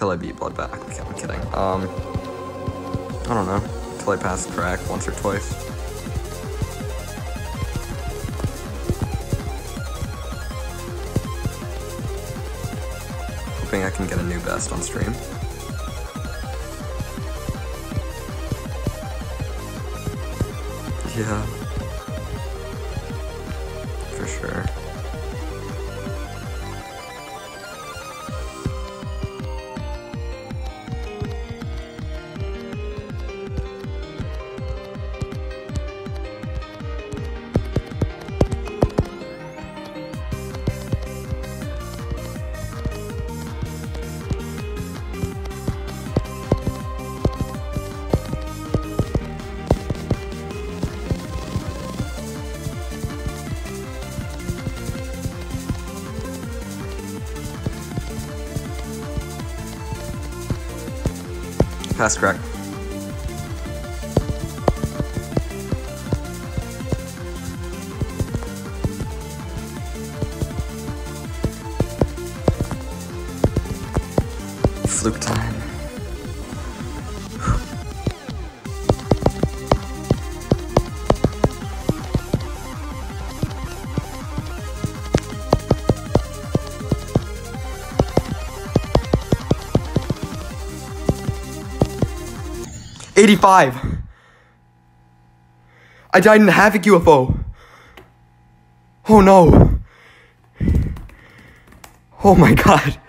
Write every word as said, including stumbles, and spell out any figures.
Until I beat Bloodbath. Okay, I'm kidding. Um, I don't know. Until I pass crack once or twice. Hoping I can get a new best on stream. Yeah. For sure. Pass crack. Fluke time. eighty-five. I died in the Havoc U F O. Oh no. Oh my god.